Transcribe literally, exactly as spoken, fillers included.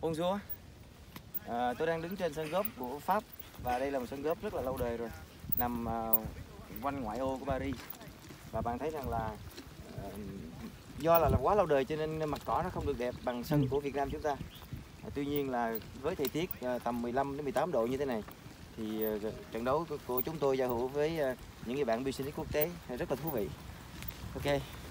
Bonjour. À, tôi đang đứng trên sân golf của Pháp và đây là một sân golf rất là lâu đời rồi, nằm uh, quanh ngoại ô của Paris. Và bạn thấy rằng là uh, do là, là quá lâu đời cho nên mặt cỏ nó không được đẹp bằng sân của Việt Nam chúng ta. À, tuy nhiên là với thời tiết uh, tầm mười lăm đến mười tám độ như thế này thì uh, trận đấu của, của chúng tôi giao hữu với uh, những người bạn business quốc tế rất là thú vị. Ok.